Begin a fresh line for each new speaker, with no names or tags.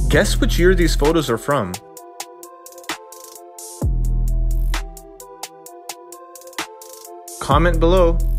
Guess which year these photos are from? Comment below.